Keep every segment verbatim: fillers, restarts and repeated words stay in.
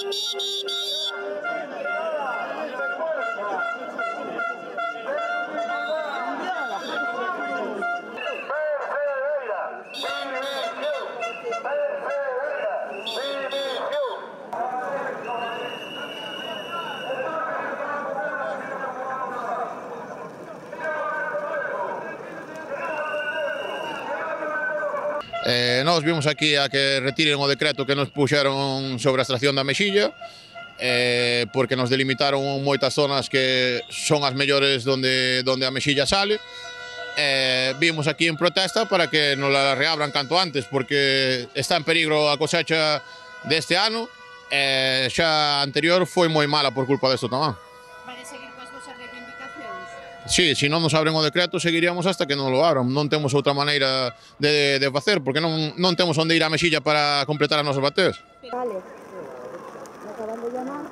Eh, nós vimos aquí a que retiren o decreto que nos puxeron sobre a extracción da mexilla, eh, porque nos delimitaron moitas zonas que son as mellores donde, donde a mexilla sale. Eh, vimos aquí en protesta para que nos la reabran canto antes, porque está en peligro a cosecha deste ano, eh, xa anterior foi moi mala por culpa desto tamén. Vai seguir coas vosas reivindicacións? Sí, se non nos abren o decreto, seguiríamos hasta que non lo abran. Non temos outra maneira de, de facer, porque non, non temos onde ir a mexilla para completar as nosas bateas. Vale. Me acaban de llamar.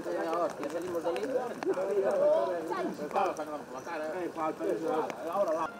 Salimos de ahí.